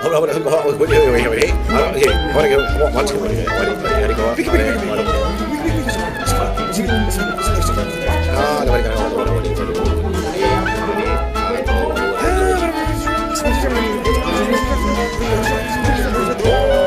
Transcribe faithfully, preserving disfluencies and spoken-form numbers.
ahora, ahora, ahora, ahora, oye, oye, oye, oye, ahora, oye, ahora que, ¿cómo? Macho, oye, vale, vale, ¿cómo? Vale, vale. Ah, la marica, no, bueno, bueno, bueno.